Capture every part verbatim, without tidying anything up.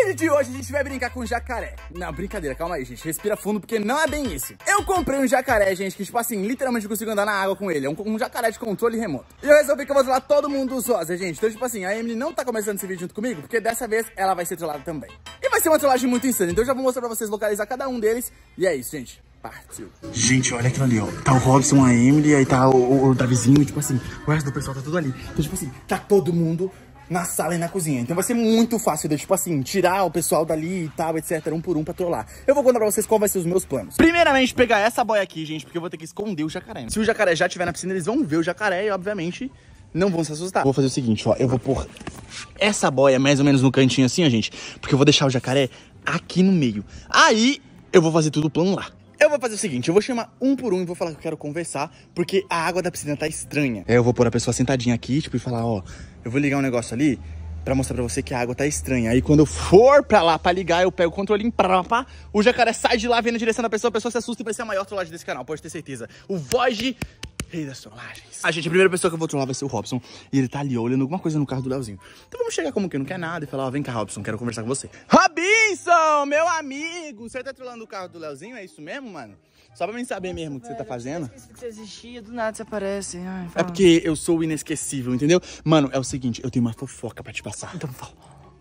vídeo de hoje a gente vai brincar com jacaré. Não, brincadeira, calma aí, gente. Respira fundo, porque não é bem isso. Eu comprei um jacaré, gente, que, tipo assim, literalmente eu consigo andar na água com ele. É um, um jacaré de controle remoto. E eu resolvi que eu vou trollar todo mundo dos rosa, gente. Então, tipo assim, a Emily não tá começando esse vídeo junto comigo, porque dessa vez ela vai ser trollada também. E vai ser uma trollagem muito insana. Então eu já vou mostrar pra vocês localizar cada um deles. E é isso, gente. Partiu. Gente, olha aquilo ali, ó. Tá o Robson, a Emily, aí tá o, o, o Davizinho, tipo assim, o resto do pessoal tá tudo ali. Então, tipo assim, tá todo mundo na sala e na cozinha. Então vai ser muito fácil de, tipo assim, tirar o pessoal dali e tal, etcétera, um por um pra trollar. Eu vou contar pra vocês qual vai ser os meus planos. Primeiramente, pegar essa boia aqui, gente, porque eu vou ter que esconder o jacaré. Se o jacaré já estiver na piscina, eles vão ver o jacaré e, obviamente, não vão se assustar. Vou fazer o seguinte, ó. Eu vou pôr essa boia mais ou menos no cantinho assim, ó, gente. Porque eu vou deixar o jacaré aqui no meio. Aí, eu vou fazer tudo o plano lá. Eu vou fazer o seguinte, eu vou chamar um por um e vou falar que eu quero conversar, porque a água da piscina tá estranha. Aí eu vou pôr a pessoa sentadinha aqui, tipo, e falar, ó, eu vou ligar um negócio ali pra mostrar pra você que a água tá estranha. Aí quando eu for pra lá pra ligar, eu pego o controlinho, pá, pá, o jacaré sai de lá, vem na direção da pessoa, a pessoa se assusta e vai ser a maior trollagem desse canal, pode ter certeza. O Void, rei das trollagens. A gente, a primeira pessoa que eu vou trollar vai ser o Robson. E ele tá ali, ó, olhando alguma coisa no carro do Leozinho. Então vamos chegar como que não quer nada e falar, ó, vem cá, Robson, quero conversar com você. Robinson, meu amigo, você tá trollando o carro do Leozinho, é isso mesmo, mano? Só pra mim saber mesmo o que você tá fazendo. Eu esqueci que você existia, do nada você aparece. Ai, é porque eu sou o inesquecível, entendeu? Mano, é o seguinte, eu tenho uma fofoca pra te passar. Então fala.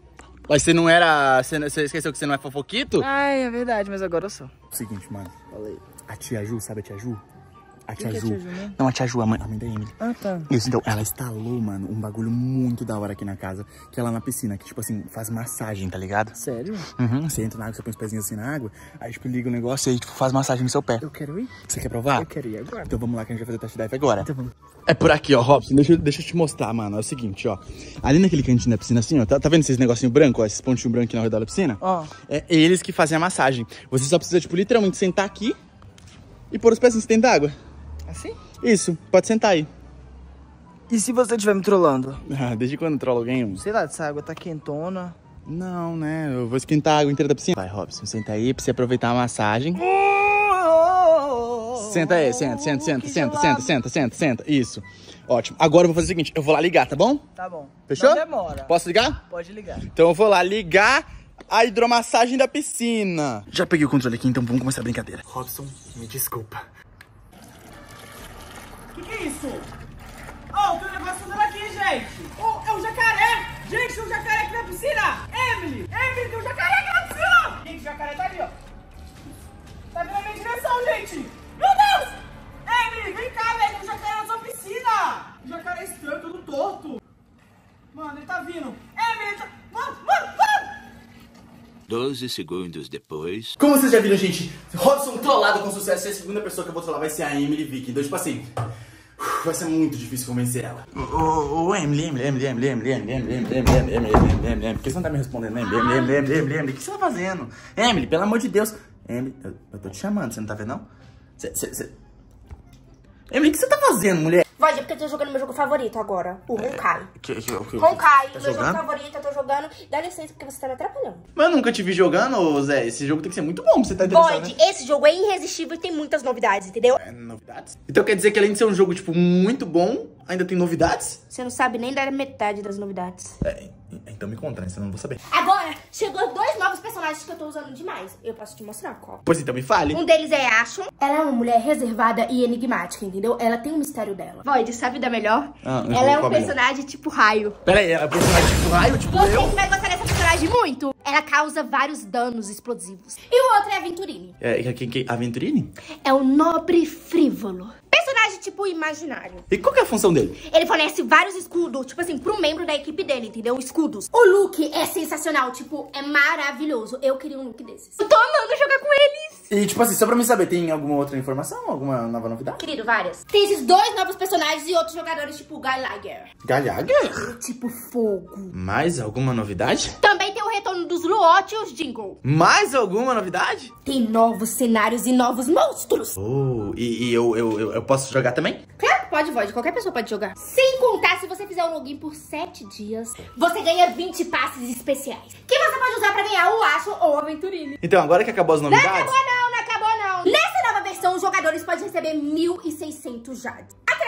Mas você não era... Você, você esqueceu que você não é fofoquito? Ai, é verdade, mas agora eu sou. Seguinte, mano. Falei. A tia Ju, sabe a tia Ju? A tia que Ju. que é a tia Ju, né? Não, a tia Ju, a mãe, a mãe da Emily. Ah, tá. Isso, então, ela instalou, mano, um bagulho muito da hora aqui na casa, que é lá na piscina, que, tipo assim, faz massagem, tá ligado? Sério? Uhum, você entra na água, você põe os pezinhos assim na água, aí, tipo, liga o negócio e aí, tipo, faz massagem no seu pé. Eu quero ir. Você quer provar? Eu quero ir agora. Então vamos lá que a gente vai fazer test drive agora. Então vamos. É por aqui, ó, Robson, deixa, eu- deixa eu te mostrar, mano, é o seguinte, ó. Ali naquele cantinho da piscina, assim, ó, tá, tá vendo esses negocinhos brancos, ó, esses pontinhos brancos aqui ao redor da piscina? Ó. É eles que fazem a massagem. Você só precisa, tipo, literalmente sentar aqui e pôr os pezinhos dentro d'água. Assim? Isso, pode sentar aí. E se você estiver me trollando? Ah, desde quando trola alguém? Sei lá, essa água tá quentona. Não, né? Eu vou esquentar a água inteira da piscina. Vai, Robson, senta aí pra você aproveitar a massagem. Senta aí, senta, senta, senta, senta, senta, senta, senta, senta. Isso. Ótimo. Agora eu vou fazer o seguinte, eu vou lá ligar, tá bom? Tá bom. Fechou? Não demora. Posso ligar? Pode ligar. Então eu vou lá ligar a hidromassagem da piscina. Já peguei o controle aqui, então vamos começar a brincadeira. Robson, me desculpa. Que que é isso? Oh, tem um negócio andando aqui, gente! Oh, é um jacaré! Gente, tem um jacaré aqui na piscina! Emily! Emily, tem um jacaré aqui na piscina! Gente, o jacaré tá ali, ó. Tá vindo na minha direção, gente! Meu Deus! Emily, vem cá, velho! Tem um jacaré na sua piscina! O jacaré é estranho, todo torto. Mano, ele tá vindo. Emily, ele tá... Mano, mano, mano! doze segundos depois. Como vocês já viram, gente, Robson trollado com sucesso. E a segunda pessoa que eu vou trollar vai ser a Emily Vicky. Então, tipo assim, vai ser muito difícil convencer ela. Ô, ô, Emily, Emily, Emily, Emily, Emily, Emily, Emily, Emily, Emily, Emily, Emily, Emily, Emily, por que você não tá me respondendo? Emily, Emily, Emily, Emily, Emily, Emily, o que você tá fazendo? Emily, pelo amor de Deus. Emily, eu, eu tô te chamando, você não tá vendo, não? Cê, cê, cê... Emily, o que você tá fazendo, mulher? Void, é porque eu tô jogando meu jogo favorito agora, o Honkai. Que, que, que, Honkai, tá meu jogando? jogo favorito, eu tô jogando. Dá licença, porque você tá me atrapalhando. Mas eu nunca te vi jogando, ô Zé. Esse jogo tem que ser muito bom pra você tá interessado, Void, né? esse jogo é irresistível e tem muitas novidades, entendeu? É, novidades? Então quer dizer que além de ser um jogo, tipo, muito bom, ainda tem novidades? Você não sabe nem da metade das novidades. É, então me conta, né? Senão eu não vou saber. Agora, chegou dois novos personagens que eu tô usando demais. Eu posso te mostrar qual. Pois então me fale. Um deles é Ashton. Ela é uma mulher reservada e enigmática, entendeu? Ela tem um mistério dela. Void, sabe da melhor? Ah, Ela é um qual melhor? personagem tipo raio. Pera aí, ela é personagem tipo raio, tipo Você eu? que vai gostar dessa personagem muito. Ela causa vários danos explosivos. E o outro é Aventurine. É, quem que? Aventurine? É o nobre frívolo. Personagem tipo imaginário. E qual que é a função dele? Ele fornece vários escudos, tipo assim, pro membro da equipe dele, entendeu? Escudos. O look é sensacional, tipo, é maravilhoso. Eu queria um look desses. Eu tô amando jogar com eles. E tipo assim, só pra me saber, tem alguma outra informação? Alguma nova novidade? Querido, várias. Tem esses dois novos personagens e outros jogadores, tipo Guy Lager. Galhaga? Tipo fogo. Mais alguma novidade? Também tem o retorno dos Luot e os Jingle. Mais alguma novidade? Tem novos cenários e novos monstros. Oh, e, e eu, eu, eu, eu posso jogar também? Claro que pode, Void. Qualquer pessoa pode jogar. Sem contar, se você fizer o login por sete dias, você ganha vinte passes especiais. Que você pode usar pra ganhar o Ashton ou o Aventurine. Então, agora que acabou as Não novidades... acabou não, não acabou não. Nessa nova versão, os jogadores podem receber mil e seiscentos jades. Através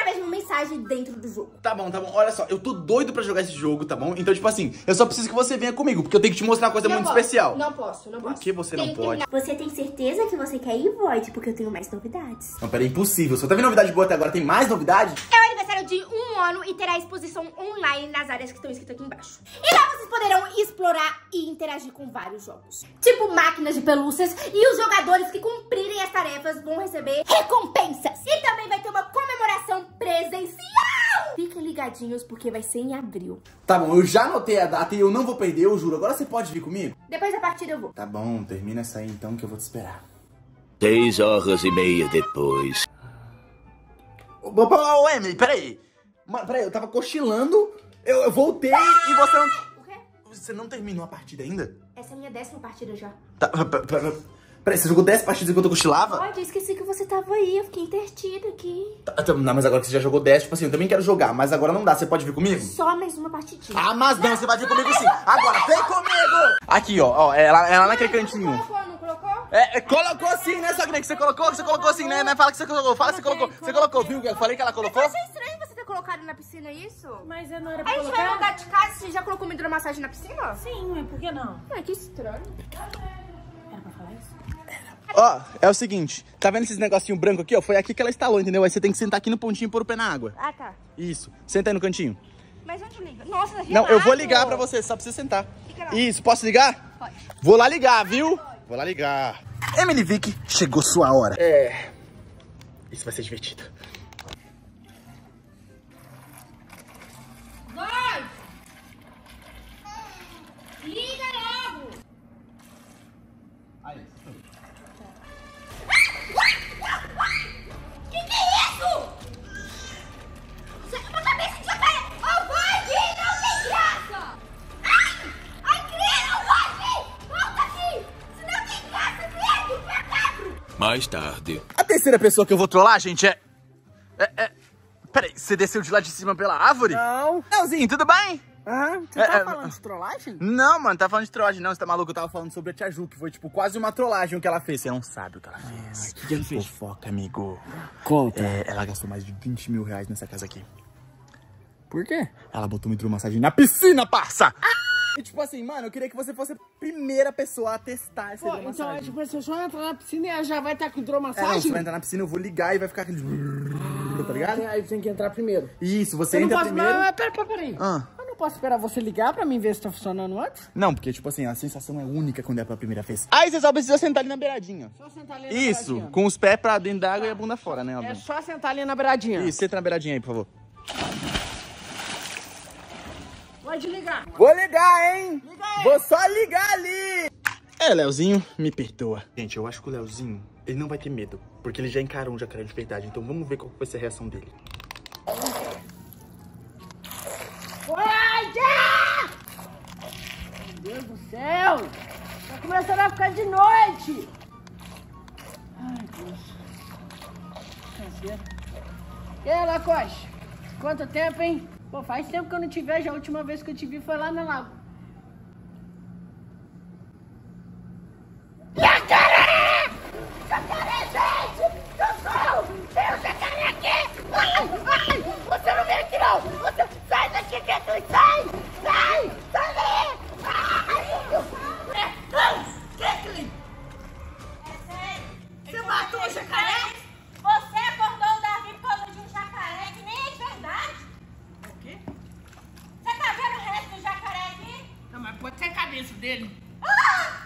através de uma mensagem dentro do jogo. Tá bom, tá bom. Olha só, eu tô doido pra jogar esse jogo, tá bom? Então, tipo assim, eu só preciso que você venha comigo, porque eu tenho que te mostrar uma coisa Não muito posso, especial. Não posso, não posso. Por que você não Tem que pode? terminar. Você tem certeza que você quer ir, Void? Porque eu tenho mais novidades. Não, peraí, impossível. Só tá vendo novidade boa até agora, tem mais novidade? É o aniversário de um ano e terá exposição online nas áreas que estão escritas aqui embaixo. E lá vocês poderão explorar e interagir com vários jogos. Tipo máquinas de pelúcias, e os jogadores que cumprirem as tarefas vão receber recompensas. E também vai ter uma comemoração presencial. Fiquem ligadinhos porque vai ser em abril. Tá bom, eu já anotei a data e eu não vou perder, eu juro. Agora você pode vir comigo? Depois da partida eu vou. Tá bom, termina essa aí então que eu vou te esperar. Seis horas e meia depois. Ô, ô, ô, Emily, peraí. Mano, peraí, eu tava cochilando, eu, eu voltei e você não... O quê? Você não terminou a partida ainda? Essa é a minha décima partida já. Tá, peraí, peraí, você jogou dez partidas enquanto eu cochilava? Pode, eu esqueci que você tava aí, eu fiquei intertida aqui. Tá, tá, não, mas agora que você já jogou dez, tipo assim, eu também quero jogar, mas agora não dá, você pode vir comigo? Só mais uma partidinha. Ah, mas não, você vai vir comigo sim. Agora, vem comigo! Aqui, ó, ó, ela, ela naquele cantinho. Colocou, não colocou? É, é, colocou sim, né, Sogrinha? Que você colocou? Você colocou sim, né? Né? Fala que você colocou, fala que você colocou. Você colocou, viu? Eu falei que ela colocou? Eu achei estranho você ter colocado na piscina isso. Mas eu não era pra A gente colocar? vai mudar de casa, você já colocou uma hidromassagem na piscina? Sim, mas por que não? Ah, que estranho. Era pra falar isso? Ó, é o seguinte, tá vendo esses negocinho branco aqui, ó? Foi aqui que ela instalou, entendeu? Aí você tem que sentar aqui no pontinho e pôr o pé na água. Ah, tá. Isso, senta aí no cantinho. Mas onde liga? Nossa, Não, eu vou gelado. ligar pra você, só precisa sentar. Fica lá. Isso, posso ligar? Pode. Vou lá ligar, viu? Vou lá ligar. Emily Vick, chegou sua hora. É... Isso vai ser divertido. Vai! Liga logo! Aí. Que que é isso? Uma cabeça de jacaré! Ô, Void, não tem graça! Ai! Ai, credo, Void! Volta aqui! Se não tem graça, credo, macabro! Mais tarde. A terceira pessoa que eu vou trollar, gente, é... É... é... Peraí, você desceu de lá de cima pela árvore? Não. Leozinho, tudo bem? Ah, você É, tá é, falando de trollagem? Não, mano, tá falando de trollagem não, você tá maluco? Eu tava falando sobre a Tia Ju, que foi, tipo, quase uma trollagem o que ela fez. Você não sabe o que ela fez. O que ela fez? Fofoca, amigo. Conta. É, ela gastou mais de vinte mil reais nessa casa aqui. Por quê? Ela botou uma hidromassagem na piscina, parça! E tipo assim, mano, eu queria que você fosse a primeira pessoa a testar essa Pô, então, hidromassagem. tipo, se eu só entrar na piscina e ela já vai estar com É, não, hidromassagem? você vai entrar na piscina, eu vou ligar e vai ficar aquele... Tá ligado? Aí tem que entrar primeiro. Isso, você Eu não entra posso... primeiro... Mas, mas, pera, pera, pera aí. Ah. Eu não posso esperar você ligar pra mim ver se tá funcionando antes? Não, porque, tipo assim, a sensação é única quando é pela primeira vez. Aí você só precisa sentar ali na beiradinha. Só sentar ali na Isso, beiradinha. com os pés pra dentro da água e a bunda fora, né, É óbvio? só sentar ali na beiradinha. Isso, senta na beiradinha aí, por favor. Pode ligar. Vou ligar, hein? Vou só ligar ali. É, Leozinho, me perdoa. Gente, eu acho que o Leozinho, ele não vai ter medo, porque ele já encarou um jacaré de verdade. Então vamos ver qual vai ser a reação dele. Void! Meu Deus do céu! Tá começando a ficar de noite! Ai, Deus. Canseira. E aí, Lacoste? Quanto tempo, hein? Pô, faz tempo que eu não te vejo. A última vez que eu te vi foi lá na lago. Jacaré! Jacaré, gente! Socorro! Tem um jacaré aqui! Ai, ai! Você não vem aqui, não! Você sai daqui, Kathleen! Sai! Sai! Sai daí! Ai! Kathleen! Você matou o jacaré? Você acordou o Davi por causa de um jacaré que nem é de verdade? O quê? Você tá vendo o resto do jacaré aqui? Não, mas pode ser a cabeça dele. Ah!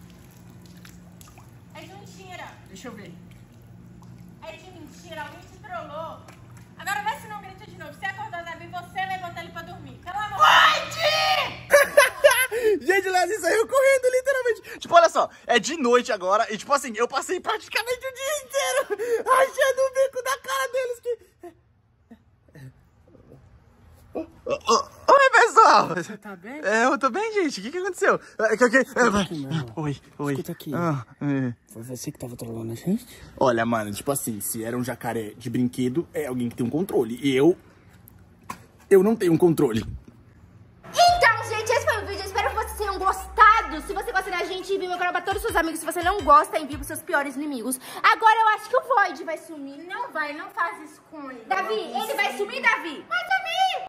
É de mentira. Deixa eu ver. É de mentira, alguém te trollou. Agora vai se não grita de novo. Você acordou o Davi, você vai botar ele pra dormir. Pelo amor de Deus! Gente, o Leozinho saiu correndo, literalmente. Tipo, olha só, é de noite agora e, tipo assim, eu passei praticamente o dia inteiro achando o bico da cara deles que... Oi, pessoal! Você tá bem? É, eu tô bem, gente. O que que aconteceu? É, que- que- é, Oi, oi. Escuta aqui. Ah, é. Foi você que tava trollando a gente? Olha, mano, tipo assim, se era um jacaré de brinquedo, é alguém que tem um controle. E eu... Eu não tenho um controle. Então, gente, esse foi o vídeo. Eu espero que vocês tenham gostado. Se você gosta da gente, gente, envia meu canal pra todos os seus amigos. Se você não gosta, envia pros seus piores inimigos. Agora eu acho que o Void vai sumir. Não vai, não faz isso com ele. Davi, ele vai sumir, Davi? Mas também